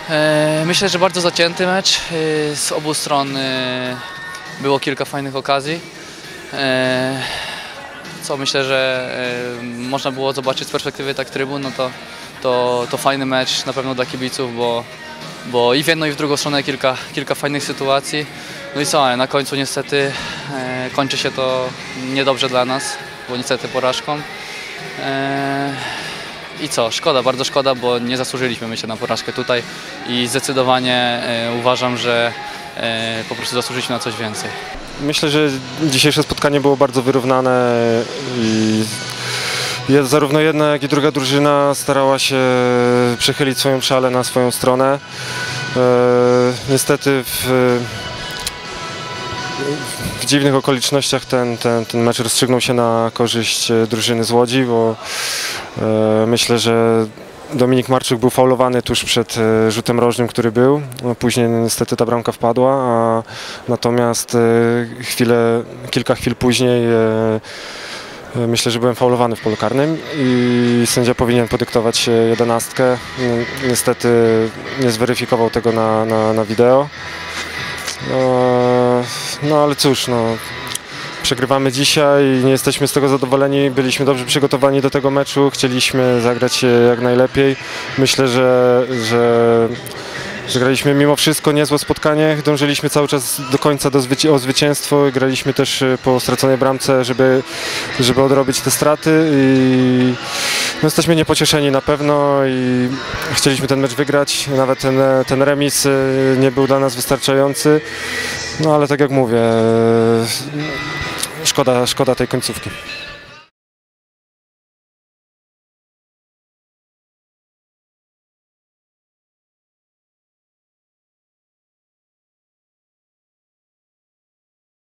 Myślę, że bardzo zacięty mecz. Z obu stron było kilka fajnych okazji. Co myślę, że można było zobaczyć z perspektywy tak trybun, no to fajny mecz na pewno dla kibiców, bo i w jedną i w drugą stronę kilka fajnych sytuacji. No i co, ale na końcu niestety kończy się to niedobrze dla nas, bo niestety porażką. I co, szkoda, bardzo szkoda, bo nie zasłużyliśmy, myślę, na porażkę tutaj i zdecydowanie uważam, że po prostu zasłużyliśmy na coś więcej. Myślę, że dzisiejsze spotkanie było bardzo wyrównane i zarówno jedna, jak i druga drużyna starała się przechylić swoją szalę na swoją stronę. Niestety w dziwnych okolicznościach ten mecz rozstrzygnął się na korzyść drużyny z Łodzi, bo myślę, że Dominik Marczuk był faulowany tuż przed rzutem rożnym, który był. Później niestety ta bramka wpadła, natomiast kilka chwil później myślę, że byłem faulowany w polu karnym i sędzia powinien podyktować 11. Niestety nie zweryfikował tego na wideo. No ale cóż, przegrywamy dzisiaj, nie jesteśmy z tego zadowoleni, byliśmy dobrze przygotowani do tego meczu, chcieliśmy zagrać jak najlepiej. Myślę, że graliśmy mimo wszystko niezłe spotkanie, dążyliśmy cały czas do końca o zwycięstwo, graliśmy też po straconej bramce, żeby odrobić te straty i jesteśmy niepocieszeni na pewno i chcieliśmy ten mecz wygrać, nawet ten remis nie był dla nas wystarczający, no ale tak jak mówię, szkoda tej końcówki.